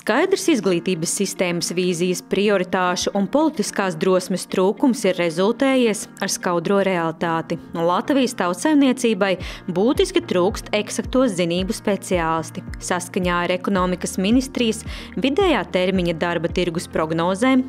Skaidrs izglītības sistēmas vīzijas prioritāšu un politiskās drosmes trūkums ir rezultējies ar skaudro realitāti. Latvijas tautsaimniecībai būtiski trūkst eksaktos zinību speciālisti. Saskaņā ar ekonomikas ministrijas vidējā termiņa darba tirgus prognozēm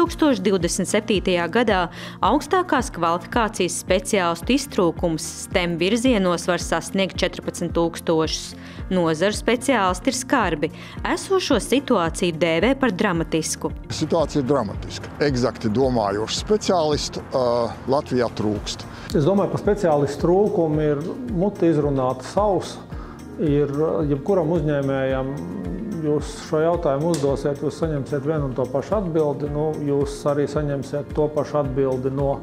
2027. gadā augstākās kvalifikācijas speciālistu iztrūkums STEM virzienos var sasniegt 14 000. Nozaru speciālisti ir skarbi. Esošo situāciju dēvē par dramatisku. Situācija ir dramatiska. Eksakti domājošu speciālistu Latvijā trūkst. Es domāju, ka speciālistu trūkumi ir muti izrunāta sausa. Ir jebkuram uzņēmējam, jūs šo jautājumu uzdosiet, jūs saņemsiet vienu un to pašu atbildi. Jūs arī saņemsiet to pašu atbildi no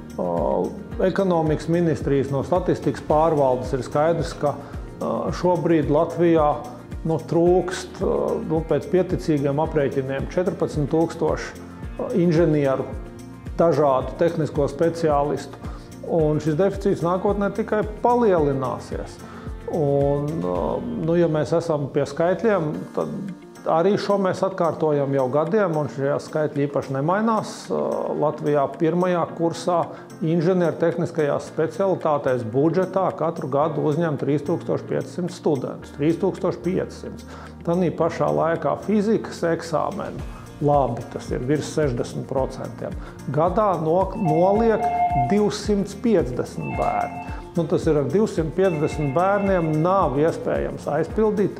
ekonomikas ministrijas, no statistikas pārvaldes. Ir skaidrs, ka šobrīd Latvijā trūkst pēc pieticīgiem aprēķiniem 14 000 inženieru, dažādu tehnisko speciālistu. Un šis deficīts nākotnē tikai palielināsies. Un, ja mēs esam pie skaitļiem, tad arī šo mēs atkārtojam jau gadiem, un šie skaitļi īpaši nemainās. Latvijā pirmajā kursā inženiertehniskajās specialitātēs budžetā katru gadu uzņem 3500 studentus. 3500. Tanī pašā laikā fizikas eksāmenu, labi, tas ir virs 60%, gadā noliek 250 bērni. Tas ir ar 250 bērniem nav iespējams aizpildīt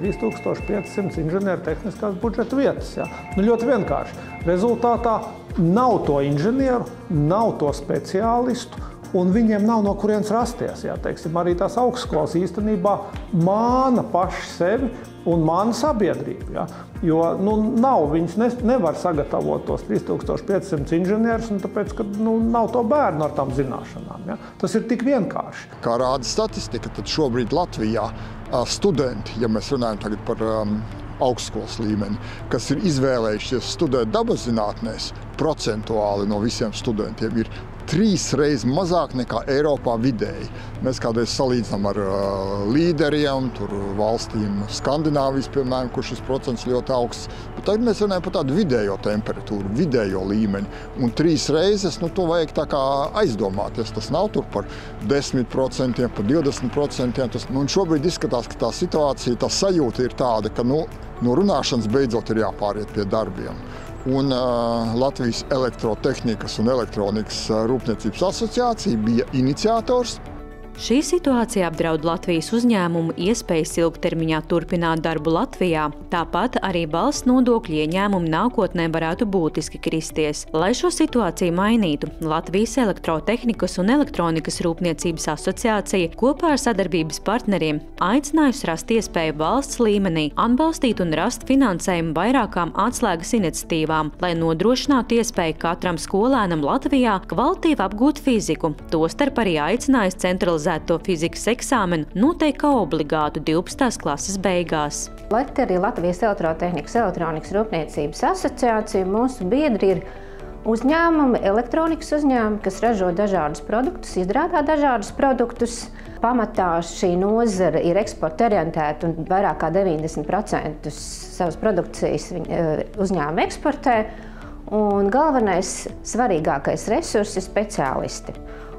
3500 inženiertehniskās budžeta vietas. Ja? Ļoti vienkārši. Rezultātā nav to inženieru, nav to speciālistu, un viņiem nav no kurienes rasties. Ja? Arī tās augstskolas īstenībā māna paši sevi un māna sabiedrību. Ja? Jo viņas nevar sagatavot tos 3500 inženierus, tāpēc, ka nav to bērnu ar tām zināšanām. Ja? Tas ir tik vienkārši. Kā rāda statistika, tad šobrīd Latvijā studenti, ja mēs runājam tagad par augstskolas līmeni, kas ir izvēlējušies studēt dabaszinātnēs, procentuāli no visiem studentiem ir 3 reizes mazāk nekā Eiropā vidēji. Mēs kādreiz salīdzinām ar līderiem, valstīm Skandināvijas, piemēram, kur šis procents ļoti augsts. Bet tagad mēs runājam par tādu vidējo temperatūru, vidējo līmeni. Un 3 reizes, to vajag tā kā aizdomāties. Tas nav tur par 10%, par 20%. Un šobrīd izskatās, ka tā situācija, tā sajūta ir tāda, ka no runāšanas beidzot ir jāpāriet pie darbiem. Un Latvijas elektrotehnikas un elektronikas rūpniecības asociācija bija iniciators. Šī situācija apdraud Latvijas uzņēmumu iespējas ilgtermiņā turpināt darbu Latvijā, tāpat arī valsts nodokļu ieņēmumi nākotnē varētu būtiski kristies. Lai šo situāciju mainītu, Latvijas elektrotehnikas un elektronikas rūpniecības asociācija kopā ar sadarbības partneriem aicinājusi rast iespēju valsts līmenī atbalstīt un rast finansējumu vairākām atslēgas iniciatīvām, lai nodrošinātu iespēju katram skolēnam Latvijā kvalitatīvi apgūt fiziku, tostarp arī aicinājis centralizēt to fizikas eksāmenu noteikt kā obligātu 12. klases beigās. Arī Latvijas elektrotehnikas elektronikas rūpniecības asociācija mūsu biedri ir uzņēmumi, elektronikas uzņēmumi, kas ražo dažādus produktus, izstrādā dažādus produktus. Pamatā šī nozara ir eksporta orientēta un vairāk kā 90% savas produkcijas uzņēmumi eksportē. Un galvenais, svarīgākais resurs ir speciālisti.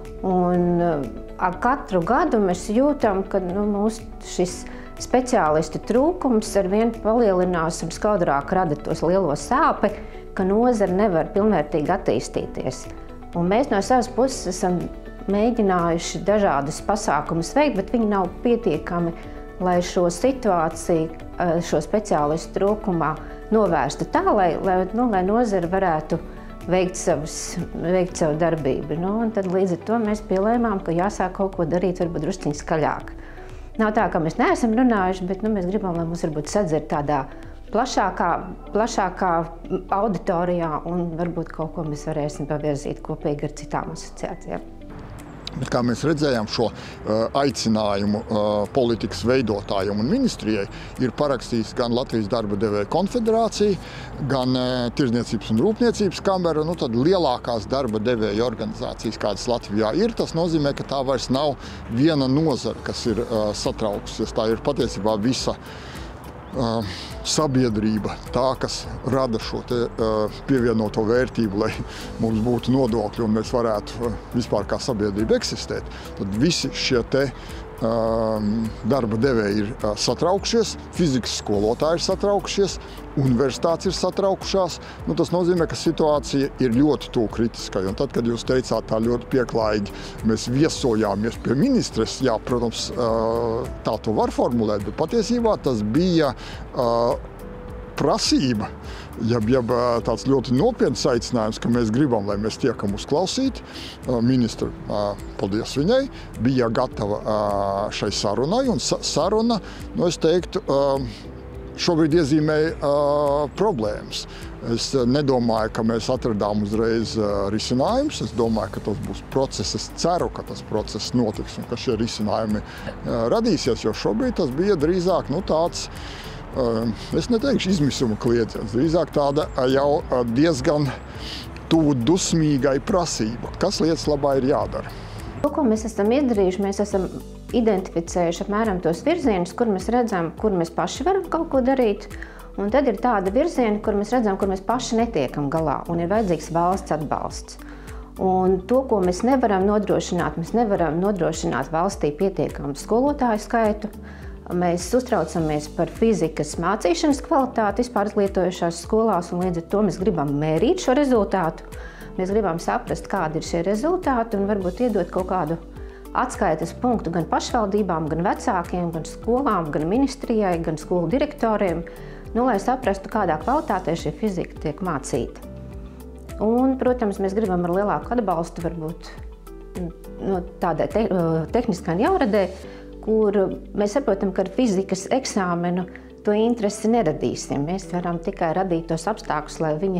Un ar katru gadu mēs jūtam, ka mūsu šis speciālistu trūkums arvien palielinās un skaudrāk rada tos lielo sāpi, ka nozara nevar pilnvērtīgi attīstīties. Un mēs no savas puses esam mēģinājuši dažādus pasākumus veikt, bet viņi nav pietiekami, lai šo situāciju, šo speciālistu trūkumā novērstu tā, lai nozara varētu veikt savu darbību. Un tad līdz ar to mēs pielēmām, ka jāsāk kaut ko darīt varbūt drusciņ skaļāk. Nav tā, ka mēs neesam runājuši, bet mēs gribam, lai mums varbūt sadzird tādā plašākā auditorijā un varbūt kaut ko mēs varēsim pavirzīt kopīgi ar citām asociācijām. Bet kā mēs redzējām, šo aicinājumu politikas veidotājiem un ministrijai ir parakstījis gan Latvijas darba devēju konfederācija, gan Tirdzniecības un rūpniecības kamera, tad lielākās darba devēju organizācijas, kādas Latvijā ir. Tas nozīmē, ka tā vairs nav viena nozara, kas ir satraukusies. Tā ir patiesībā visa sabiedrība, tā, kas rada šo pievienoto vērtību, lai mums būtu nodokļi un mēs varētu vispār kā sabiedrība eksistēt, tad visi šie darba devēji ir satraukšies, fizikas skolotāji ir satraukšies, universitātes ir satraukušās. Tas nozīmē, ka situācija ir ļoti tuvu kritiskai. Un tad, kad jūs teicāt tā ļoti pieklājīgi, mēs viesojāmies pie ministres, jā, protams, tā to var formulēt, bet patiesībā tas bija prasība, jeb tāds ļoti nopietns aicinājums, ka mēs gribam, lai mēs tiekam uzklausīti. Ministra, paldies viņai, bija gatava šai sarunai, un saruna, es teiktu, šobrīd iezīmēja problēmas. Es nedomāju, ka mēs atradām uzreiz risinājumus. Es domāju, ka tas būs process. Es ceru, ka tas process notiks un ka šie risinājumi radīsies, jo šobrīd tas bija drīzāk tāds, es neteikšu izmisuma kliedziens, drīzāk tāda jau diezgan tuvu dusmīgai prasība, kas lietas labā ir jādara. To, ko mēs esam izdarījuši, mēs esam identificējuši apmēram tos virzienus, kur mēs redzam, kur mēs paši varam kaut ko darīt, un tad ir tāda virziena, kur mēs redzam, kur mēs paši netiekam galā, un ir vajadzīgs valsts atbalsts. Un to, ko mēs nevaram nodrošināt valstī pietiekamu skolotāju skaitu. Mēs uztraucamies par fizikas mācīšanas kvalitāti vispār izglītojošās skolās, un līdz ar to mēs gribam mērīt šo rezultātu. Mēs gribam saprast, kādi ir šie rezultāti, un varbūt iedot kaut kādu atskaites punktu gan pašvaldībām, gan vecākiem, gan skolām, gan ministrijai, gan skolu direktoriem, lai saprastu, kādā kvalitātē šī fizika tiek mācīta. Un, protams, mēs gribam ar lielāku atbalstu varbūt tādai tehniskai jauradē, kur mēs saprotam, ka ar fizikas eksāmenu to interesi neradīsim. Mēs varam tikai radīt tos apstākļus,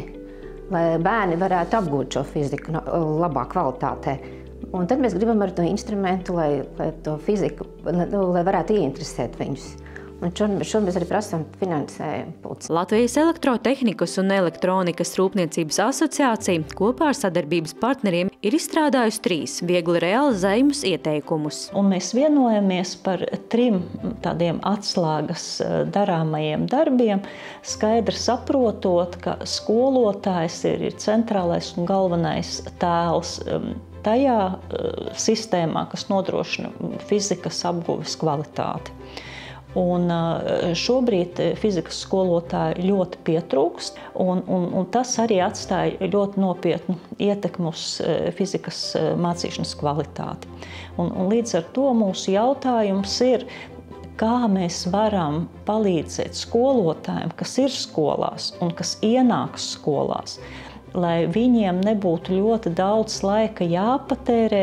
lai bērni varētu apgūt šo fiziku labā kvalitātē. Un tad mēs gribam ar to instrumentu, lai to fiziku, lai varētu ieinteresēt viņus. Un šodien mēs arī prasām finansējumu. Latvijas elektrotehnikas un elektronikas rūpniecības asociācija kopā ar sadarbības partneriem ir izstrādājusi 3 viegli realizējumus ieteikumus. Un mēs vienojamies par 3 tādiem atslēgas darāmajiem darbiem, skaidri saprotot, ka skolotājs ir centrālais un galvenais tēls tajā sistēmā, kas nodrošina fizikas apguves kvalitāti. Un šobrīd fizikas skolotāji ļoti pietrūkst, un tas arī atstāja ļoti nopietnu ietekmi uz fizikas mācīšanas kvalitāti. Un līdz ar to mūsu jautājums ir, kā mēs varam palīdzēt skolotājiem, kas ir skolās un kas ienāks skolās, lai viņiem nebūtu ļoti daudz laika jāpatērē,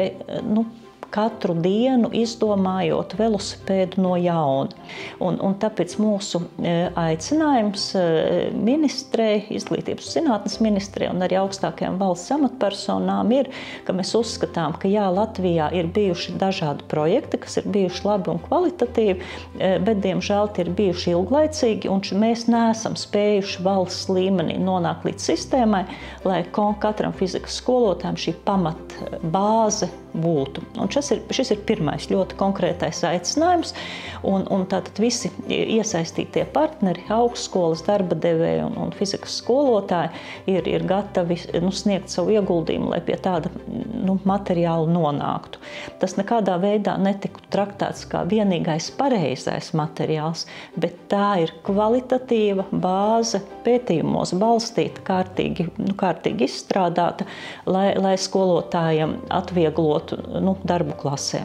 katru dienu izdomājot velosipēdu no jauna. Un tāpēc mūsu aicinājums ministrei, izglītības zinātnes ministrei un arī augstākajām valsts amatpersonām ir, ka mēs uzskatām, ka jā, Latvijā ir bijuši dažādi projekti, kas ir bijuši labi un kvalitatīvi, bet diemžēl tie ir bijuši ilglaicīgi, un mēs neesam spējuši valsts līmenī nonākt līdz sistēmai, lai katram fizikas skolotājam šī pamatbāze būtu. Un šis ir pirmais ļoti konkrētais aicinājums, un tātad visi iesaistītie partneri, augstskolas, darba devēji un fizikas skolotāji ir gatavi sniegt savu ieguldījumu, lai pie tāda materiāla nonāktu. Tas nekādā veidā netika traktēts kā vienīgais pareizais materiāls, bet tā ir kvalitatīva bāze pētījumos balstīta, kārtīgi izstrādāta, lai skolotājiem atvieglotu darbu klasē.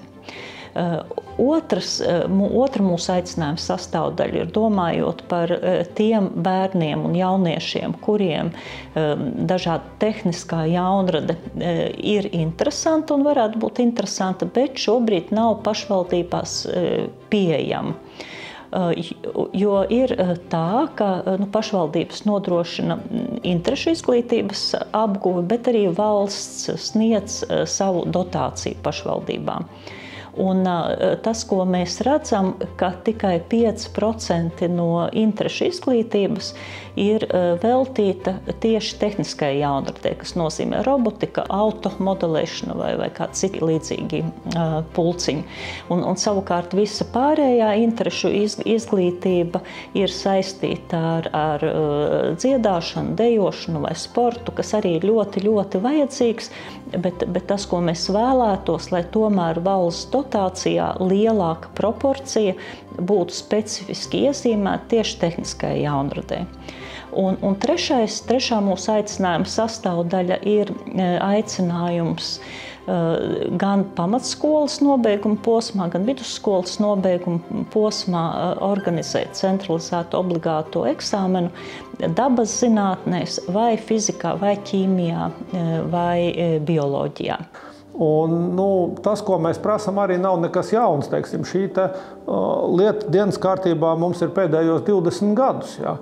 Otra mūsu aicinājuma sastāvdaļa ir domājot par tiem bērniem un jauniešiem, kuriem dažāda tehniskā jaunrade ir interesanta un varētu būt interesanta, bet šobrīd nav pašvaldībās pieejama. Jo ir tā, ka pašvaldības nodrošina interešu izglītības apguvi, bet arī valsts sniedz savu dotāciju pašvaldībām. Un tas, ko mēs redzam, ka tikai 5% no interešu izglītības ir veltīta tieši tehniskai jaunradē, kas nozīmē robotika, automodelēšana vai kādi citi līdzīgi pulciņi. Un savukārt visa pārējā interešu izglītība ir saistīta ar dziedāšanu, dejošanu vai sportu, kas arī ir ļoti, ļoti vajadzīgs, bet tas, ko mēs vēlētos, lai tomēr valsts dotācijā lielāka proporcija būtu specifiski iezīmēta tieši tehniskai jaunradē. Un trešā mūsu aicinājuma sastāvdaļa ir aicinājums gan pamatskolas nobeiguma posmā, gan vidusskolas nobeiguma posmā organizēt centralizētu obligāto eksāmenu dabas zinātnēs, vai fizikā, vai ķīmijā, vai bioloģijā. Un, tas, ko mēs prasām, arī nav nekas jauns. Teiksim, šī lieta dienas kārtībā mums ir pēdējos 20 gadus. Ja.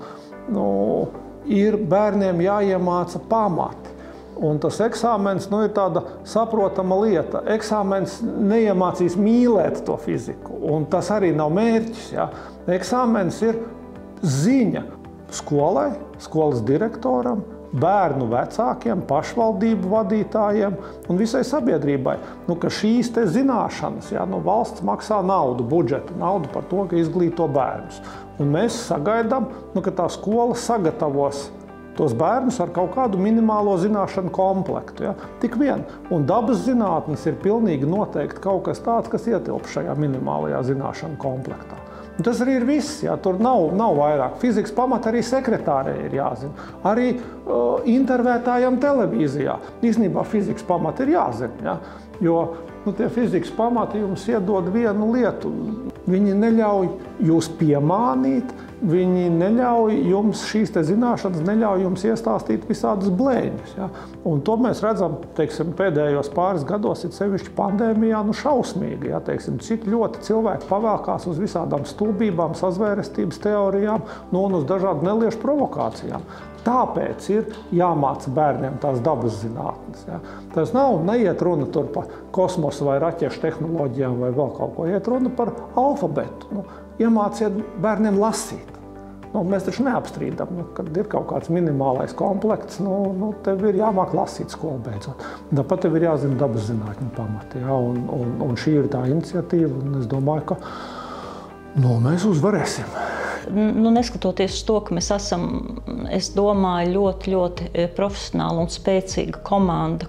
Ir bērniem jāiemāca pamati. Un tas eksāmens ir tāda saprotama lieta. Eksāmens neiemācīs mīlēt to fiziku, un tas arī nav mērķis. Ja. Eksāmens ir ziņa skolai, skolas direktoram, bērnu vecākiem, pašvaldību vadītājiem un visai sabiedrībai, ka šīs te zināšanas, valsts maksā naudu, budžetu, naudu par to, ka izglīto bērnus. Un mēs sagaidām, ka tā skola sagatavos tos bērnus ar kaut kādu minimālo zināšanu komplektu. Ja? Tik vien. Un dabas zinātnes ir pilnīgi noteikti kaut kas tāds, kas ietilp šajā minimālajā zināšanu komplektā. Un tas arī ir viss. Ja? Tur nav vairāk. Fizikas pamata arī sekretārei ir jāzina. Arī intervētājam televīzijā. Īstenībā fizikas pamata ir jāzina. Ja? Jo tie fizikas pamati jums iedod vienu lietu. Viņi neļauj jūs piemānīt, viņi neļauj jums šīs zināšanas, neļauj jums iestāstīt visādas blēņas. Ja? Un to mēs redzam, teiksim, pēdējos pāris gados, ir sevišķi pandēmijā, šausmīgi. Ja? Teiksim, cik ļoti cilvēki pavēlkās uz visādām stulbībām, sazvērestības teorijām, un uz dažādu neliešu provokācijām. Tāpēc ir jāmāca bērniem tās dabas zinātnes. Ja? Tas neiet runa tur par kosmosa vai raķešu tehnoloģijām vai vēl kaut ko. Iet runa par alfabetu. Iemāciet bērniem lasīt. Mēs taču neapstrīdam, kad ir kaut kāds minimālais komplekts, tev ir jāmāk lasīt skolu beidzot. Tāpat tev ir jāzina dabas zinātņu pamati. Ja? Un šī ir tā iniciatīva, un es domāju, ka mēs uzvarēsim. Neskatoties uz to, ka mēs esam, es domāju, ļoti, ļoti profesionāla un spēcīga komanda,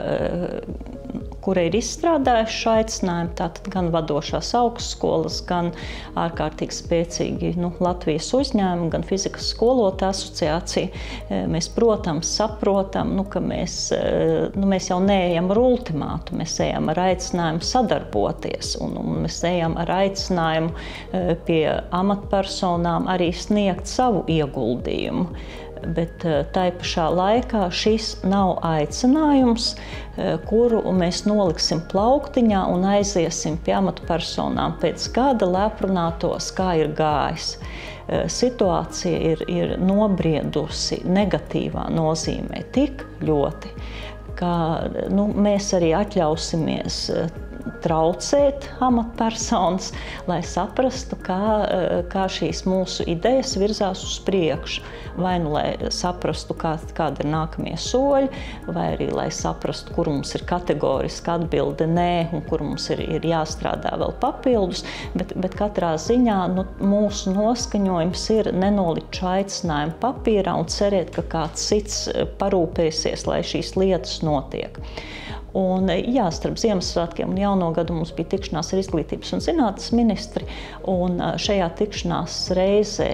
kura ir izstrādājuši šo aicinājumu, tātad gan vadošās augstskolas, gan ārkārtīgi spēcīgi Latvijas uzņēmumi, gan fizikas skolotāju asociācija. Mēs, protams, saprotam, ka mēs jau neejam ar ultimātu, mēs ejam ar aicinājumu sadarboties, un mēs ejam ar aicinājumu pie amatpersonām arī sniegt savu ieguldījumu. Bet tai pašā laikā šis nav aicinājums, kuru mēs noliksim plauktiņā un aiziesim pie amatpersonām pēc gada, lai aprunātos, kā ir gājis. Situācija ir nobriedusi negatīvā nozīmē tik ļoti, ka mēs arī atļausimies traucēt amatpersonas, lai saprastu, kā šīs mūsu idejas virzās uz priekšu. Vai lai saprastu, kādi ir nākamie soļi, vai arī lai saprastu, kur mums ir kategoriska atbilde nē, un kur mums ir jāstrādā vēl papildus. Bet katrā ziņā mūsu noskaņojums ir nenolikt šo aicinājumu papīrā un cerēt, ka kāds cits parūpēsies, lai šīs lietas notiek. Un, starp Ziemassvētkiem un Jauno gadu mums bija tikšanās ar izglītības un zinātnes ministri, un šajā tikšanās reizē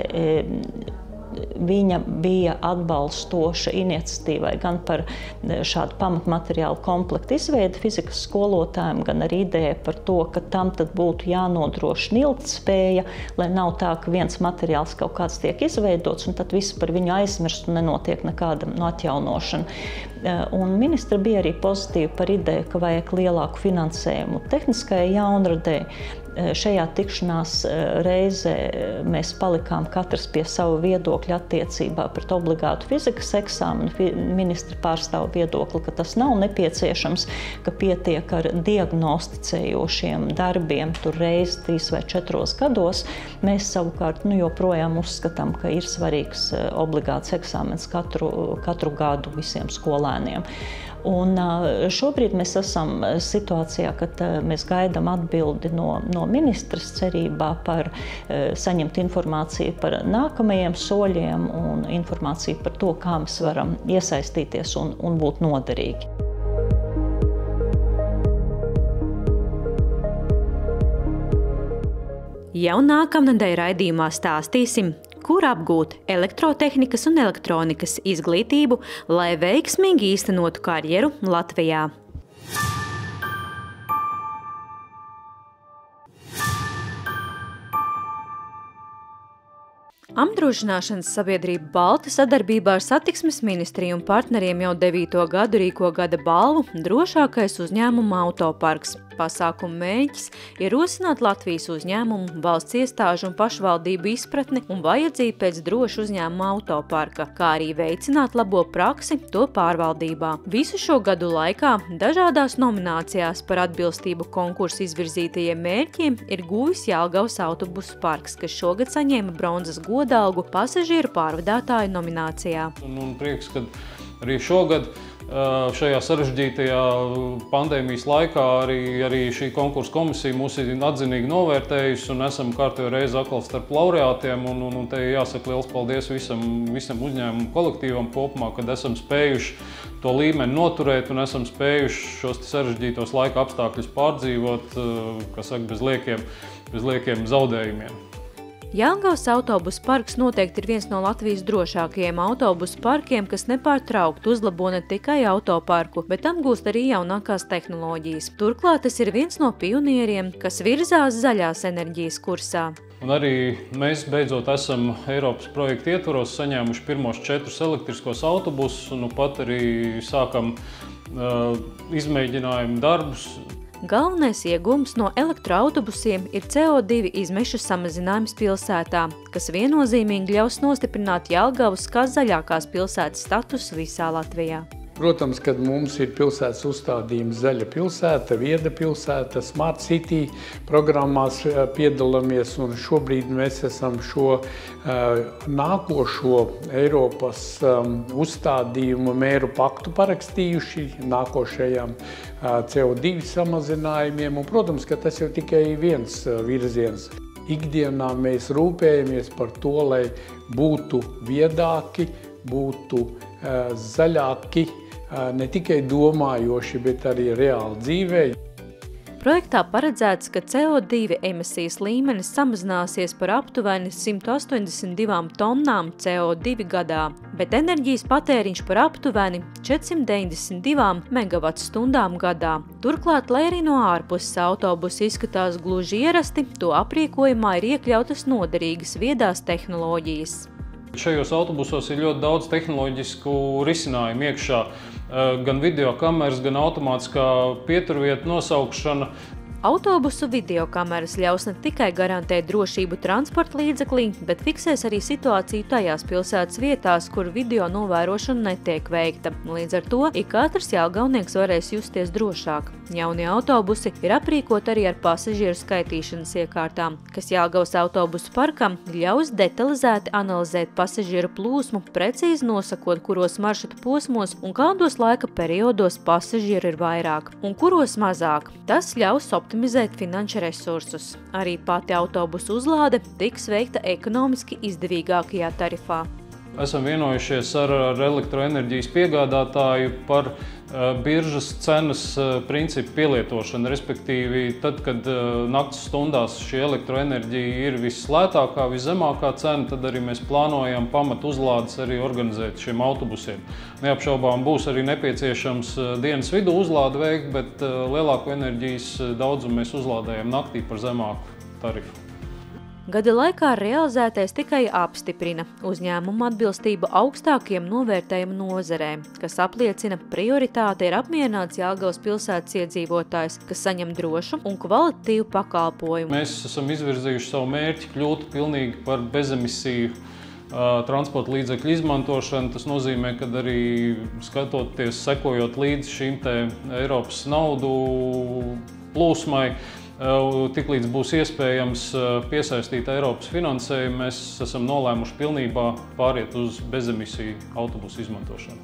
viņa bija atbalstoša iniciatīvai gan par šādu pamatmateriālu komplektu izveidi fizikas skolotājiem, gan arī ideja par to, ka tam tad būtu jānodrošina ilgtspēja, lai nav tā, ka viens materiāls kaut kāds tiek izveidots un tad viss par viņu aizmirst un nenotiek nekāda atjaunošana. Un ministra bija arī pozitīva par ideju, ka vajag lielāku finansējumu tehniskajai jaunradei, Šajā tikšanās reizē mēs palikām katrs pie sava viedokļa attiecībā pret obligātu fizikas eksāmenu. Ministra pārstāv viedokli, ka tas nav nepieciešams, ka pietiek ar diagnosticējošiem darbiem tur reiz 3 vai 4 gados. Mēs savukārt joprojām uzskatām, ka ir svarīgs obligāts eksāmens katru gadu visiem skolēniem. Un šobrīd mēs esam situācijā, kad mēs gaidām atbildi no ministras cerībā par saņemt informāciju par nākamajiem soļiem un informāciju par to, kā mēs varam iesaistīties un būt noderīgi. Jau nākamnedēļ raidījumā stāstīsim, kur apgūt elektrotehnikas un elektronikas izglītību, lai veiksmīgi īstenotu karjeru Latvijā. Apdrošināšanas sabiedrība Balta sadarbībā ar Satiksmes ministriju un partneriem jau 9. gadu rīko gada balvu Drošākais uzņēmuma autoparks. Pasākuma mērķis ir rosināt Latvijas uzņēmumu, valsts iestāžu un pašvaldību izpratni un vajadzību pēc droša uzņēmuma autoparka, kā arī veicināt labo praksi to pārvaldībā. Visu šo gadu laikā dažādās nominācijās par atbilstību konkursu izvirzītajiem mērķiem ir guvis Jelgavas autobusu parks, kas šogad saņēma bronzas godalgu pasažieru pārvadātāju nominācijā. Un prieks, ka arī šogad šajā sarežģītajā pandēmijas laikā arī šī konkursa komisija mūs ir atzinīgi novērtējusi un esam kārtējo reizi atkal starp laureātiem. Un te jāsaka liels paldies visam uzņēmumu kolektīvam kopumā, kad esam spējuši to līmeni noturēt un esam spējuši šos sarežģītos laika apstākļus pārdzīvot, kas saka, bez liekiem zaudējumiem. Jelgavas autobusu parks noteikti ir viens no Latvijas drošākajiem autobusu parkiem, kas nepārtraukti uzlabo ne tikai autoparku, bet apgūst arī jaunākās tehnoloģijas. Turklāt tas ir viens no pionieriem, kas virzās zaļās enerģijas kursā. Un arī mēs beidzot esam Eiropas projekta ietvaros saņēmuši pirmos 4 elektriskos autobusus un pat arī sākam izmēģinājumu darbus. Galvenais iegūms no elektroautobusiem ir CO2 izmešu samazinājums pilsētā, kas viennozīmīgi ļaus nostiprināt Jelgavas kā zaļākās pilsētas statusu visā Latvijā. Protams, kad mums ir pilsētas uzstādījums zaļa pilsēta, vieda pilsēta, Smart City programmās piedalāmies, un šobrīd mēs esam šo nākošo Eiropas uzstādījumu mēru paktu parakstījuši nākošajām CO2 samazinājumiem, un, protams, ka tas jau tikai viens virziens. Ikdienā mēs rūpējamies par to, lai būtu viedāki, būtu zaļāki, ne tikai domājoši, bet arī reāli dzīvē. Projektā paredzēts, ka CO2 emisijas līmenis samazināsies par aptuveni 182 tonnām CO2 gadā, bet enerģijas patēriņš par aptuveni 492 megavatstundām gadā. Turklāt, lai arī no ārpuses autobusi izskatās gluži ierasti, to aprīkojumā ir iekļautas noderīgas viedās tehnoloģijas. Šajos autobusos ir ļoti daudz tehnoloģisku risinājumu iekšā, gan video kameras, gan automātiskā pieturvietu nosaukšana. Autobusu videokameras ļaus ne tikai garantēt drošību transporta līdzeklī, bet fiksēs arī situāciju tajās pilsētas vietās, kur video novērošana netiek veikta. Līdz ar to ik katrs jelgavnieks varēs justies drošāk. Jaunie autobusi ir aprīkoti arī ar pasažieru skaitīšanas iekārtām, kas Jelgavas autobusu parkam ļaus detalizēti analizēt pasažieru plūsmu, precīzi nosakot, kuros maršrutu posmos un kādos laika periodos pasažieru ir vairāk un kuros mazāk. Tas ļaus optimizēt finanšu resursus. Arī pati autobusu uzlāde tiks veikta ekonomiski izdevīgākajā tarifā. Esam vienojušies ar elektroenerģijas piegādātāju par biržas cenas principu pielietošanu, respektīvi tad, kad nakts stundās šī elektroenerģija ir vislētākā, viszemākā cena, tad arī mēs plānojam pamat uzlādes arī organizēt šiem autobusiem. Neapšaubām būs arī nepieciešams dienas vidū uzlādi veikt, bet lielāko enerģijas daudzumu mēs uzlādējam naktī par zemāku tarifu. Gada laikā realizētais tikai apstiprina uzņēmumu atbilstību augstākiem novērtējumu nozarēm, kas apliecina prioritāte ir apmierināts Jelgavas pilsētas iedzīvotājs, kas saņem drošu un kvalitatīvu pakalpojumu. Mēs esam izvirzījuši savu mērķi kļūt pilnīgi par bezemisiju transporta līdzekļu izmantošanu. Tas nozīmē, ka arī skatoties, sekojot līdz šīm te Eiropas naudu plūsmai, tiklīdz būs iespējams piesaistīt Eiropas finansējumu, mēs esam nolēmuši pilnībā pāriet uz bezemisiju autobusu izmantošanu.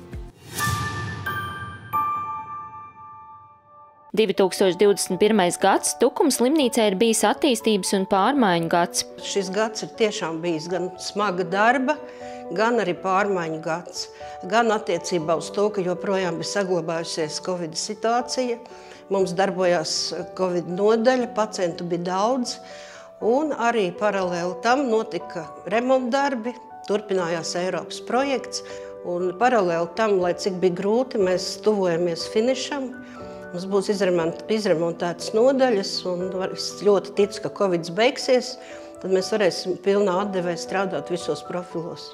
2021. gads Tukuma slimnīcai ir bijis attīstības un pārmaiņu gads. Šis gads ir tiešām bijis gan smaga darba, gan arī pārmaiņu gads. Gan attiecībā uz to, ka joprojām ir saglabājusies Covid situācija. Mums darbojās Covid nodaļa, pacientu bija daudz, un arī paralēli tam notika remontdarbi, turpinājās Eiropas projekts, un paralēli tam, lai cik bija grūti, mēs tuvojamies finišam. Mums būs izremontētas nodaļas, un es ļoti ticu, ka Covid beigsies, tad mēs varēsim pilnā atdevē strādāt visos profilos.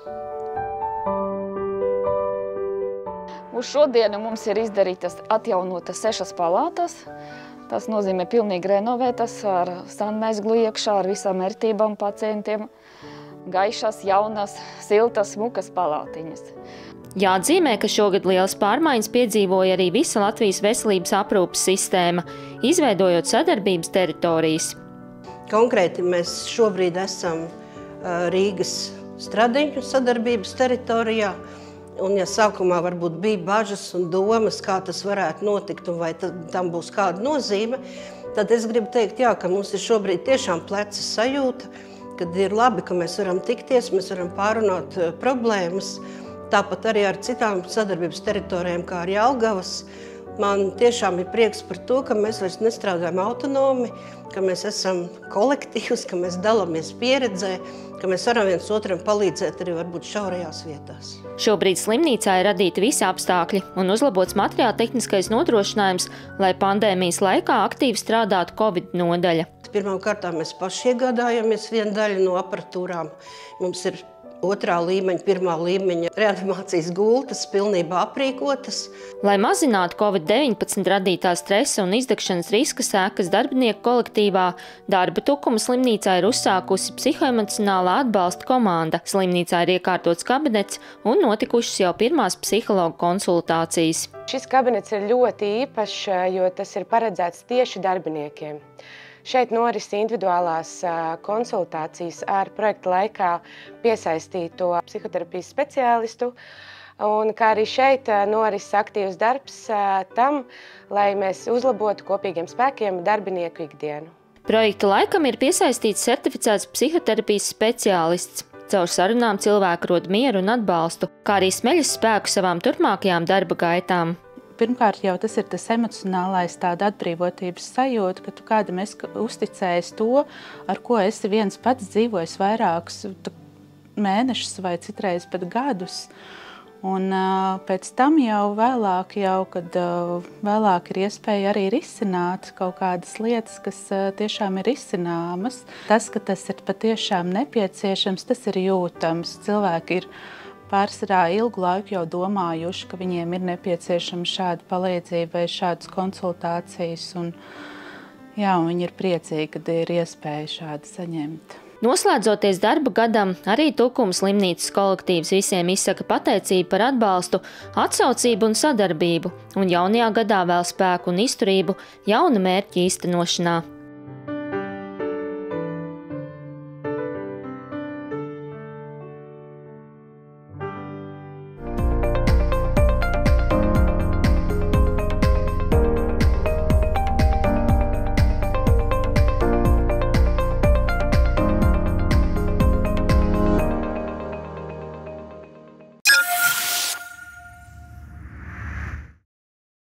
Uz šodienu mums ir izdarītas atjaunotas 6 palātas. Tas nozīmē pilnīgi renovētas ar sandmezglu iekšā, ar visām ērtībām pacientiem. Gaišas, jaunas, siltas, smukas palātiņas. Jāatzīmē, ka šogad lielas pārmaiņas piedzīvoja arī visa Latvijas veselības aprūpes sistēma, izveidojot sadarbības teritorijas. Konkrēti mēs šobrīd esam Rīgas Stradiņu sadarbības teritorijā. Un ja sākumā varbūt bija bažas un domas, kā tas varētu notikt un vai tam būs kāda nozīme, tad es gribu teikt, jā, ka mums ir šobrīd tiešām pleca sajūta, kad ir labi, ka mēs varam tikties, mēs varam pārunāt problēmas. Tāpat arī ar citām sadarbības teritorijām, kā ar Jelgavas. Man tiešām ir prieks par to, ka mēs vairs nestrādājam autonomi, ka mēs esam kolektīvs, ka mēs dalāmies pieredzē, ka mēs varam viens otram palīdzēt arī varbūt šaurajās vietās. Šobrīd slimnīcā ir radīti visi apstākļi un uzlabots materiāla tehniskais nodrošinājums, lai pandēmijas laikā aktīvi strādātu Covid nodaļa. Pirmkārt, mēs paši iegādājamies vienu daļu no aparatūrām. Mums ir 2. līmeņa, 1. līmeņa reanimācijas gultas pilnībā aprīkotas. Lai mazinātu Covid-19 radītā stresa un izdegšanas riska sekas darbinieku kolektīvā, darba Tukuma slimnīcā ir uzsākusi psihoemocionālā atbalsta komanda. Slimnīcā ir iekārtots kabinets un notikušas jau pirmās psihologu konsultācijas. Šis kabinets ir ļoti īpašs, jo tas ir paredzēts tieši darbiniekiem. Šeit noris individuālās konsultācijas ar projekta laikā piesaistīto psihoterapijas speciālistu, un kā arī šeit noris aktīvs darbs tam, lai mēs uzlabotu kopīgiem spēkiem darbinieku ikdienu. Projekta laikam ir piesaistīts certificēts psihoterapijas speciālists. Caur sarunām cilvēku rod mieru un atbalstu, kā arī smeļas spēku savām turpmākajām darba gaitām. Pirmkārt jau tas ir tas emocionālais tāda atbrīvotības sajūta, ka tu kādam esi uzticējis to, ar ko esi viens pats dzīvojis vairākus mēnešus vai citreiz pat gadus. Un pēc tam jau vēlāk, kad vēlāk ir iespēja arī risināt kaut kādas lietas, kas tiešām ir risināmas. Tas, ka tas ir patiešām nepieciešams, tas ir jūtams. Cilvēki ir pārsvarā ilgu laiku jau domājuši, ka viņiem ir nepieciešama šāda palīdzība vai šādas konsultācijas. Un viņi ir priecīgi, kad ir iespēja šādi saņemt. Noslēdzoties darba gadam, arī Tukuma slimnīcas kolektīvs visiem izsaka pateicību par atbalstu, atsaucību un sadarbību, un jaunajā gadā vēl spēku un izturību jauna mērķa īstenošanā.